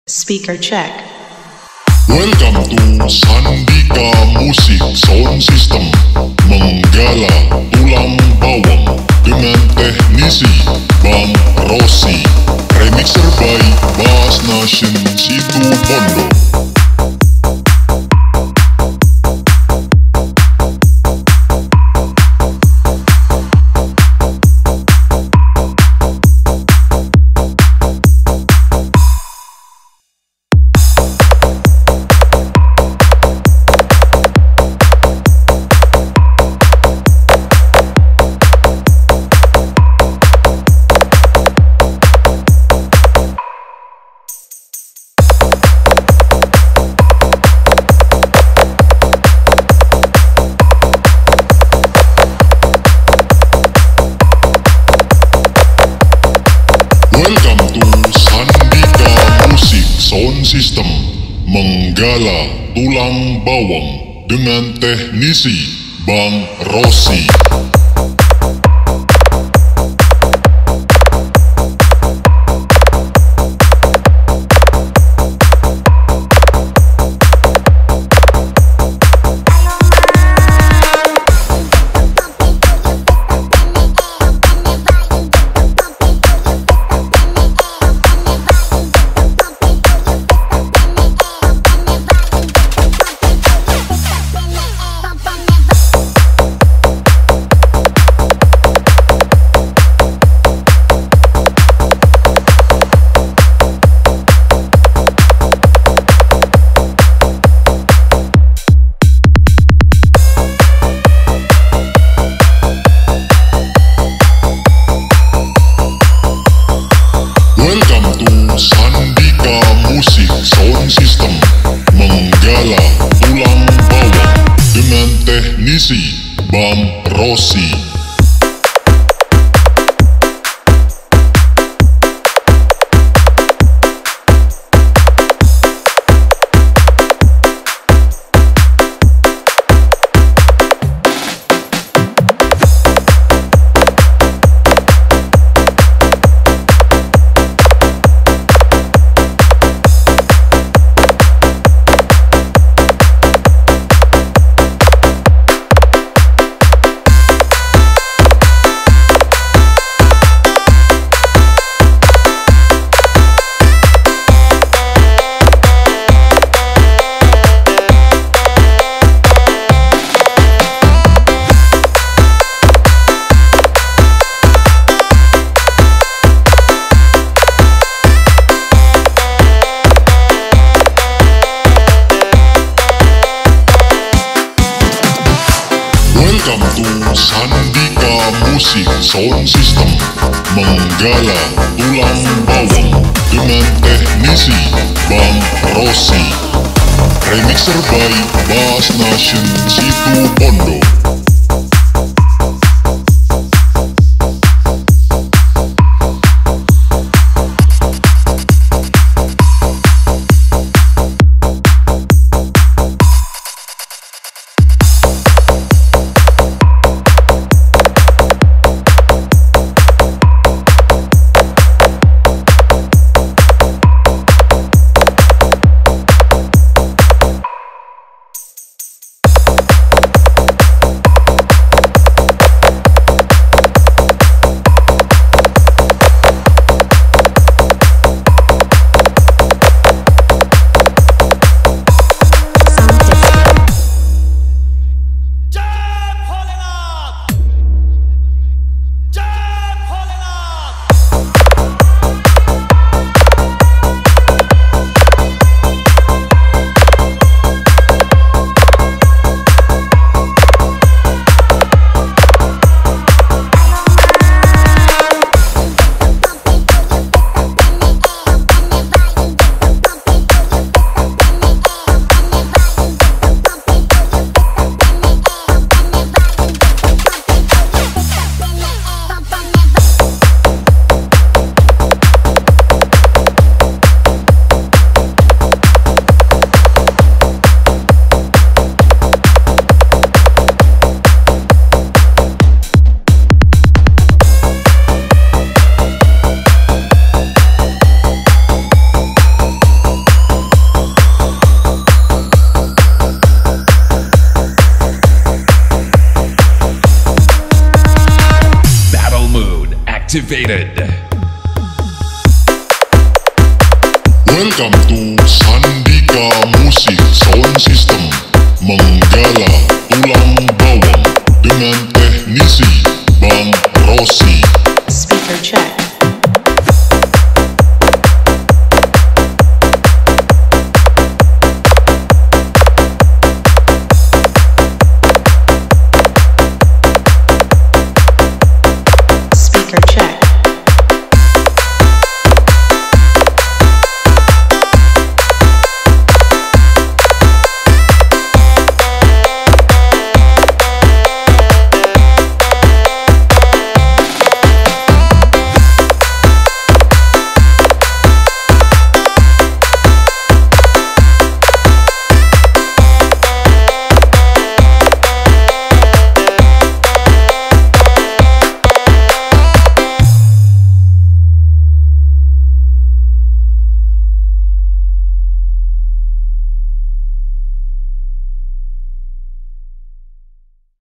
Speaker check. Welcome to Sandika Musik Sound System Manggala Tulang Bawang dengan teknisi Bang Rossi. Remixer by Bass Nation Situ Bondo. Welcome to Sandika Musik Sound System Manggala Tulang Bawang dengan teknisi Bang Rossi. Welcome to Sandika Musik Sound System Manggala Tulang Bawang dengan teknisi Bang Rossi. Welcome to Sandika Musik Sound System Manggala Tulang Bawang dengan teknisi Bang Rossi. Remixer by Bass Nation Situ Bondo. activated. Welcome to Sandika Music Sound System.